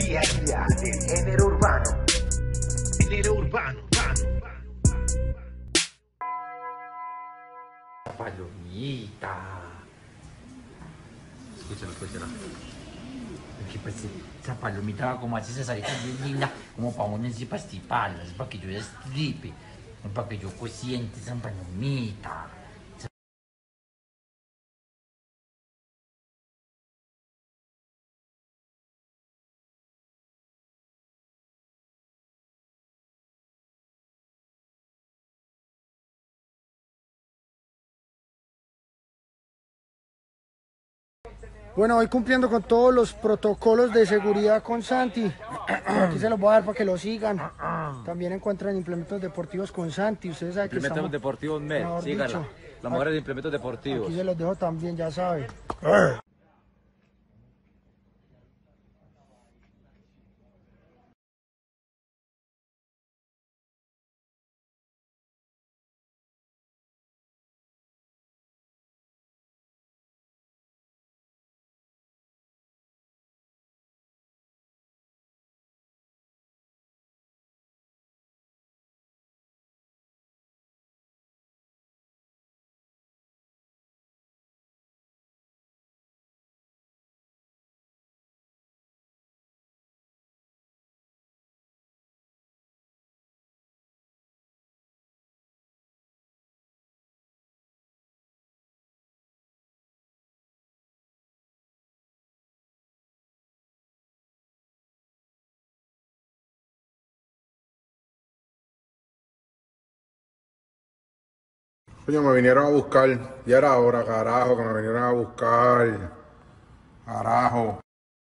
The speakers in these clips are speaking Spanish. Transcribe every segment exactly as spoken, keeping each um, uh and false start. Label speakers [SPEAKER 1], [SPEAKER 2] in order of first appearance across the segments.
[SPEAKER 1] día a día del género urbano. Género urbano, urbano.
[SPEAKER 2] Palomita. Escúchala, escúchala. Es que pues esa palomita va como así, esa salita bien linda, como para uno encima estiparla, es para que yo destripe, es para que yo cociente esa palomita.
[SPEAKER 3] Bueno, voy cumpliendo con todos los protocolos de seguridad con Santi. Aquí se los voy a dar para que lo sigan. También encuentran implementos deportivos con Santi. Ustedes saben que
[SPEAKER 4] Implementos
[SPEAKER 3] estamos,
[SPEAKER 4] deportivos Med,
[SPEAKER 3] mejor
[SPEAKER 4] sígala.
[SPEAKER 3] dicho,
[SPEAKER 4] La mujer de implementos deportivos.
[SPEAKER 3] aquí se los dejo también, ya saben.
[SPEAKER 5] Coño, me vinieron a buscar. Ya era hora, carajo, que me vinieron a buscar. Carajo.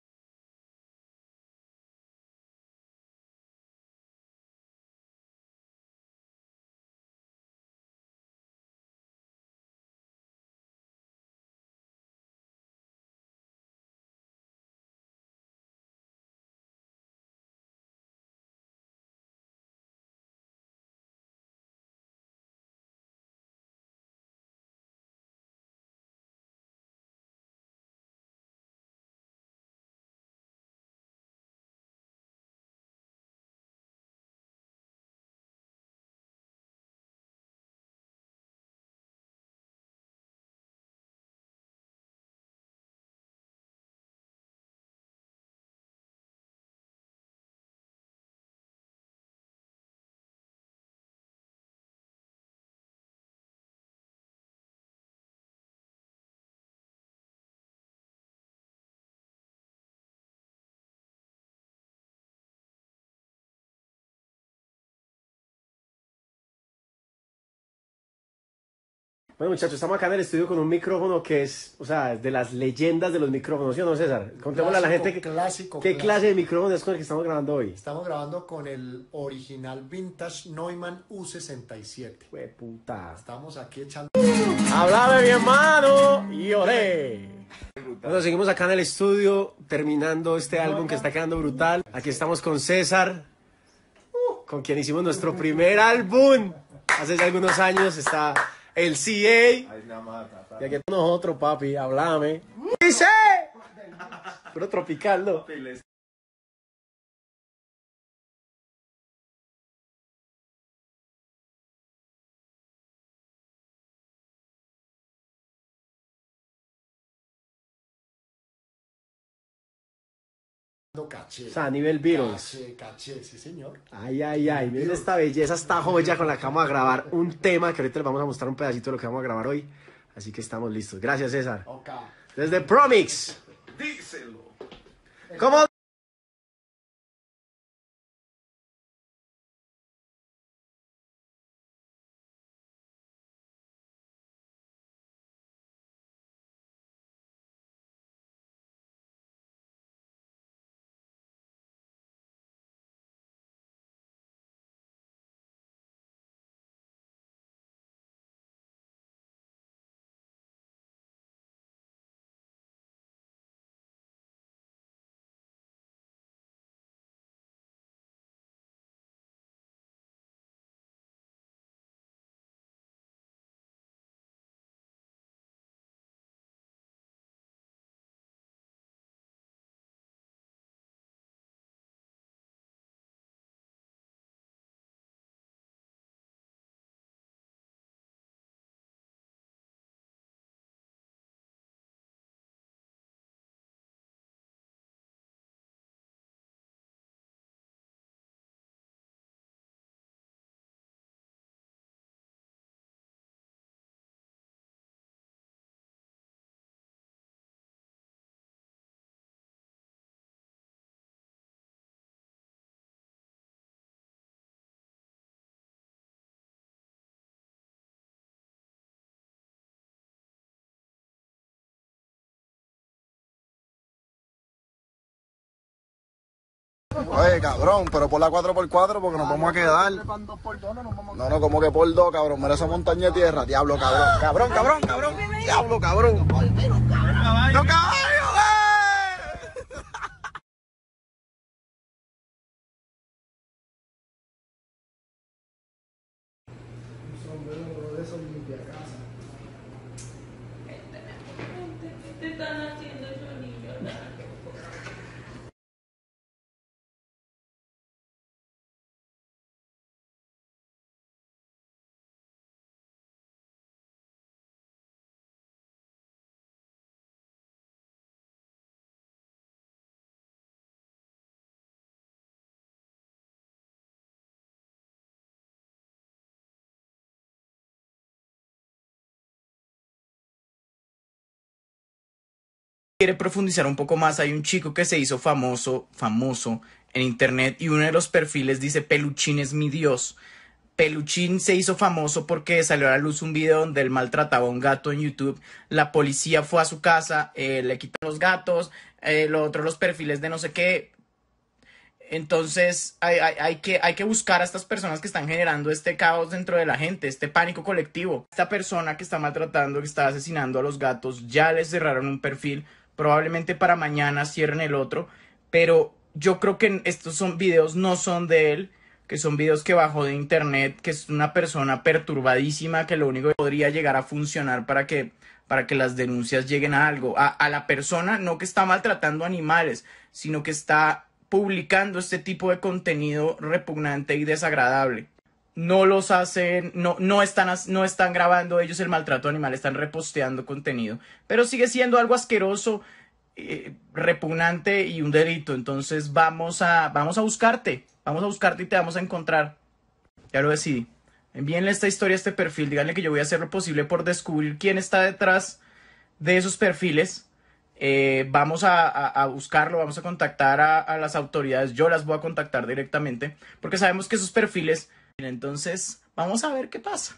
[SPEAKER 6] Bueno, muchachos, estamos acá en el estudio con un micrófono que es, o sea, de las leyendas de los micrófonos, ¿sí o no, César? Contémosle a la gente que,
[SPEAKER 7] clásico,
[SPEAKER 6] qué
[SPEAKER 7] clásico.
[SPEAKER 6] clase de micrófono es con el que estamos grabando hoy.
[SPEAKER 7] Estamos grabando con el original Vintage Neumann U sesenta y siete.
[SPEAKER 6] Fue puta.
[SPEAKER 7] Estamos aquí echando...
[SPEAKER 6] ¡Háblame, mi hermano! ¡Y olé! Bueno, seguimos acá en el estudio terminando este álbum que está quedando brutal. Aquí estamos con César, con quien hicimos nuestro primer álbum hace ya algunos años. Está el C A. Y aquí estamos nosotros, papi. Háblame. ¡Dice! Puro tropical, ¿no?
[SPEAKER 7] Caché.
[SPEAKER 6] O sea, a nivel Beatles.
[SPEAKER 7] Caché, caché, sí señor.
[SPEAKER 6] Ay, ay, ay, miren esta belleza, esta joya con la que vamos a grabar un tema que ahorita les vamos a mostrar un pedacito de lo que vamos a grabar hoy. Así que estamos listos. Gracias, César.
[SPEAKER 7] Ok.
[SPEAKER 6] Desde Promix.
[SPEAKER 1] Díselo.
[SPEAKER 6] ¿Cómo?
[SPEAKER 8] Oye, cabrón, pero por la cuatro por cuatro porque nos vamos a quedar. No, no, como que por dos, cabrón. Mira esa montaña de tierra. Diablo, cabrón. Cabrón, cabrón, cabrón. Diablo, cabrón. ¡No, caballo, güey!
[SPEAKER 3] Un sombrero de esos limpia casa.
[SPEAKER 9] Te están haciendo eso, niño.
[SPEAKER 10] Quiere profundizar un poco más, hay un chico que se hizo famoso, famoso en internet y uno de los perfiles dice Peluchín es mi Dios. Peluchín se hizo famoso porque salió a la luz un video donde él maltrataba a un gato en YouTube. La policía fue a su casa, eh, le quitaron los gatos, eh, lo otro los perfiles de no sé qué. Entonces hay, hay, hay, que, hay que buscar a estas personas que están generando este caos dentro de la gente, este pánico colectivo. Esta persona que está maltratando, que está asesinando a los gatos, ya les cerraron un perfil. Probablemente para mañana cierren el otro, pero yo creo que estos son videos no son de él, que son videos que bajó de internet, que es una persona perturbadísima, que lo único que podría llegar a funcionar para que, para que las denuncias lleguen a algo, a, a la persona no que está maltratando animales, sino que está publicando este tipo de contenido repugnante y desagradable. No los hacen, no, no, están, no están grabando ellos el maltrato animal, están reposteando contenido. Pero sigue siendo algo asqueroso, eh, repugnante y un delito. Entonces vamos a, vamos a buscarte, vamos a buscarte y te vamos a encontrar. Ya lo decidí. Envíenle esta historia a este perfil, díganle que yo voy a hacer lo posible por descubrir quién está detrás de esos perfiles. Eh, vamos a, a, a buscarlo, vamos a contactar a, a las autoridades. Yo las voy a contactar directamente porque sabemos que esos perfiles... Entonces, vamos a ver qué pasa.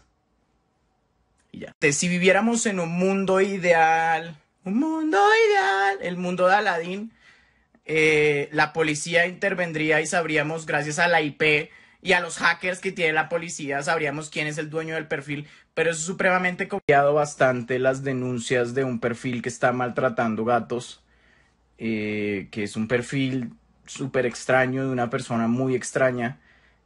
[SPEAKER 10] Y ya. Si viviéramos en un mundo ideal, un mundo ideal, el mundo de Aladdin, eh, la policía intervendría y sabríamos, gracias a la I P y a los hackers que tiene la policía, sabríamos quién es el dueño del perfil. Pero es supremamente complicado bastante las denuncias de un perfil que está maltratando gatos, eh, que es un perfil súper extraño de una persona muy extraña,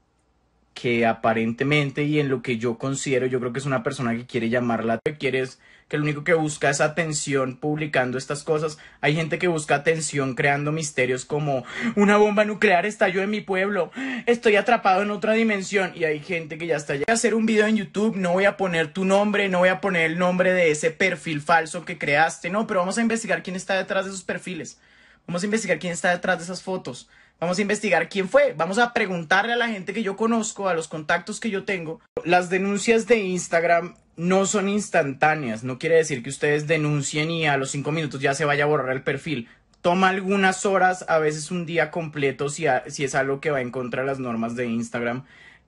[SPEAKER 10] que aparentemente y en lo que yo considero, yo creo que es una persona que quiere llamar la atención, que quiere es, que lo único que busca es atención publicando estas cosas. Hay gente que busca atención creando misterios como una bomba nuclear estalló en mi pueblo, estoy atrapado en otra dimensión, y hay gente que ya está allá. Voy a hacer un video en YouTube, no voy a poner tu nombre, no voy a poner el nombre de ese perfil falso que creaste, no, pero vamos a investigar quién está detrás de esos perfiles, vamos a investigar quién está detrás de esas fotos. Vamos a investigar quién fue. Vamos a preguntarle a la gente que yo conozco, a los contactos que yo tengo. Las denuncias de Instagram no son instantáneas. No quiere decir que ustedes denuncien y a los cinco minutos ya se vaya a borrar el perfil. Toma algunas horas, a veces un día completo, si, a, si es algo que va en contra de las normas de Instagram.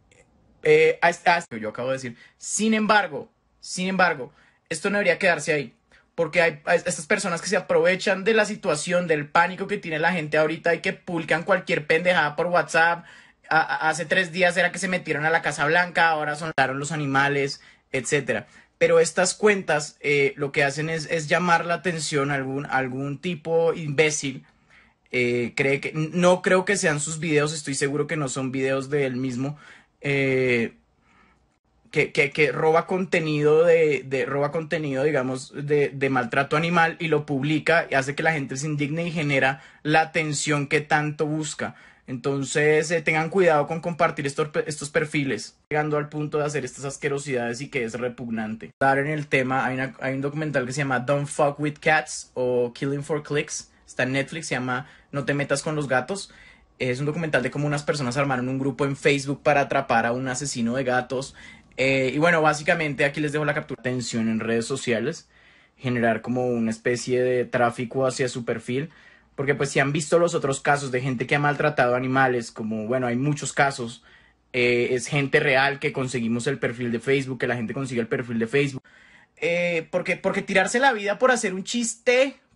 [SPEAKER 10] Eh, hasta, hasta, yo acabo de decir. Sin embargo, sin embargo, esto no debería quedarse ahí. Porque hay estas personas que se aprovechan de la situación, del pánico que tiene la gente ahorita y que publican cualquier pendejada por WhatsApp. A, a, hace tres días era que se metieron a la Casa Blanca, ahora soltaron los animales, etcétera. Pero estas cuentas eh, lo que hacen es, es llamar la atención a algún, algún tipo imbécil. Eh, cree que, no creo que sean sus videos, estoy seguro que no son videos de él mismo. Eh... Que, que, que roba contenido de, de roba contenido, digamos, de, de maltrato animal y lo publica y hace que la gente se indigne y genera la atención que tanto busca. Entonces, eh, tengan cuidado con compartir estos, estos perfiles, llegando al punto de hacer estas asquerosidades y que es repugnante. Dar en el tema, hay, una, hay un documental que se llama Don't Fuck With Cats o Killing for Clicks. Está en Netflix, se llama No Te Metas Con Los Gatos. Es un documental de cómo unas personas armaron un grupo en Facebook para atrapar a un asesino de gatos. Eh, y bueno, básicamente aquí les dejo la captura de atención en redes sociales, generar como una especie de tráfico hacia su perfil, porque pues si han visto los otros casos de gente que ha maltratado animales, como bueno, hay muchos casos, eh, es gente real que conseguimos el perfil de Facebook, que la gente consigue el perfil de Facebook, eh, porque, porque tirarse la vida por hacer un chiste,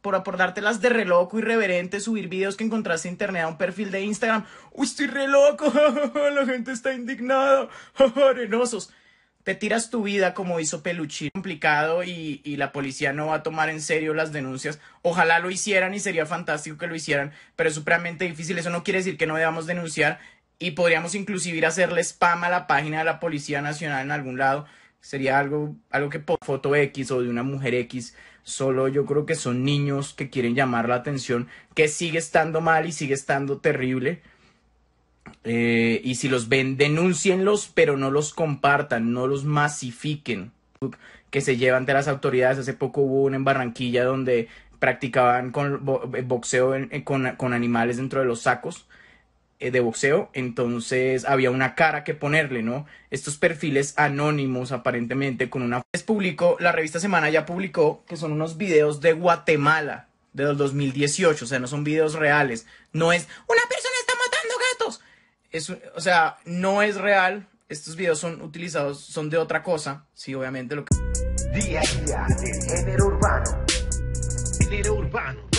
[SPEAKER 10] por, por dártelas de re loco, irreverente, subir videos que encontraste en internet a un perfil de Instagram. Uy, estoy re loco, la gente está indignada, arenosos. Te tiras tu vida como hizo Peluchín. Complicado y, y la policía no va a tomar en serio las denuncias. Ojalá lo hicieran y sería fantástico que lo hicieran, pero es supremamente difícil. Eso no quiere decir que no debamos denunciar y podríamos inclusive ir a hacerle spam a la página de la Policía Nacional en algún lado. Sería algo, algo que por foto X o de una mujer X, solo yo creo que son niños que quieren llamar la atención, que sigue estando mal y sigue estando terrible. Eh, y si los ven, denúncienlos, pero no los compartan, no los masifiquen, que se llevan ante las autoridades. Hace poco hubo una en Barranquilla donde practicaban con boxeo en, con, con animales dentro de los sacos eh, de boxeo, entonces había una cara que ponerle, ¿no? Estos perfiles anónimos aparentemente con una... Les publicó, la revista Semana ya publicó que son unos videos de Guatemala del dos mil dieciocho, o sea, no son videos reales, no es una persona está matando gatos. Es, o sea, no es real. Estos videos son utilizados, son de otra cosa. Sí, obviamente lo que...
[SPEAKER 1] Día a día del género urbano. Género urbano.